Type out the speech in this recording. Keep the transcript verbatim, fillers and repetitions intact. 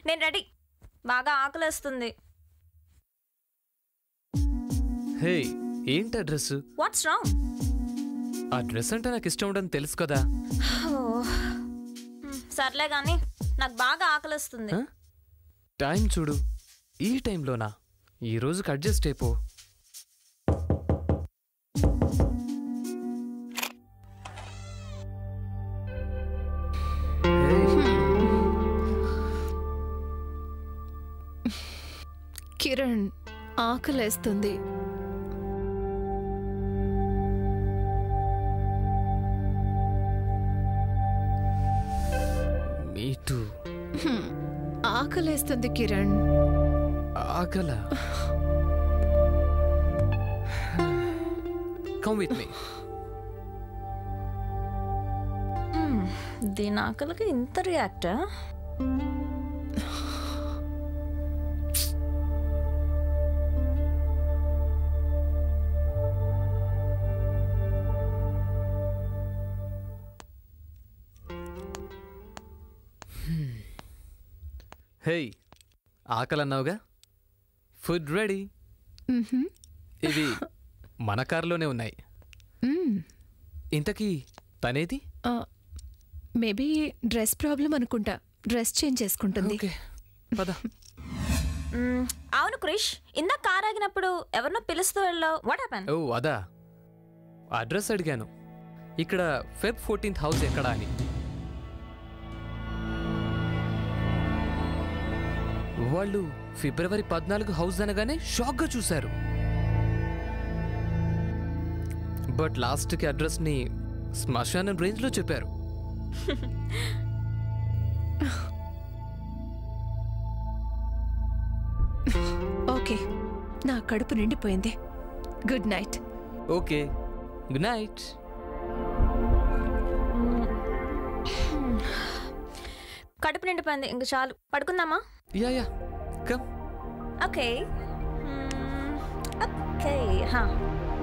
నేను రెడీ. బాగా ఆకలేస్తుంది. హే, ఏంటి ఆ డ్రెస్? What's wrong? ఆ డ్రెస్ అంటే నాకు ఇష్టం ఉండదని తెలుసు కదా. సర్లే గాని నాకు బాగా ఆకలిస్తుంది. టైం చూడు, ఈ టైంలోనా? ఈ రోజుకి అడ్జస్ట్ అయిపో. కిరణ్, ఆకలేస్తుంది. మీటు ఆకలేస్తుంది కిరణ్. ఆకల? Come with me. దీని ఆకలికి ఇంత రియాక్టా? హే, ఆకలన్నావుగా, ఫుడ్ రెడీ. ఇవి మన కారులోనే ఉన్నాయి. ఇంతకీ తనేది? మేబీ డ్రెస్ ప్రాబ్లం అనుకుంటా, డ్రెస్ చేంజ్ చేసుకుంటుంది. పద. అవును క్రిష్, ఇందా కార్ ఆగినప్పుడు ఎవరినో పిలుస్తూ వెళ్ళావు. What happen? ఓ అదా, అడ్రస్ అడిగాను, ఇక్కడ ఫెబ్ ఫోర్టీన్త్ హౌస్ ఎక్కడా అని. వాళ్ళు ఫిబ్రవరి పద్నాలుగు హౌస్ అనగానే షాక్గా చూశారు. బట్ లాస్ట్కి అడ్రస్ని శ్మశానం రేంజ్లో చెప్పారు. ఓకే, నా కడుపు నిండిపోయింది. Good night. Okay, good night. కడుపు నిండిపోయింది, ఇంక చాలు, పడుకుందామా? Yeah yeah, come. Okay okay హా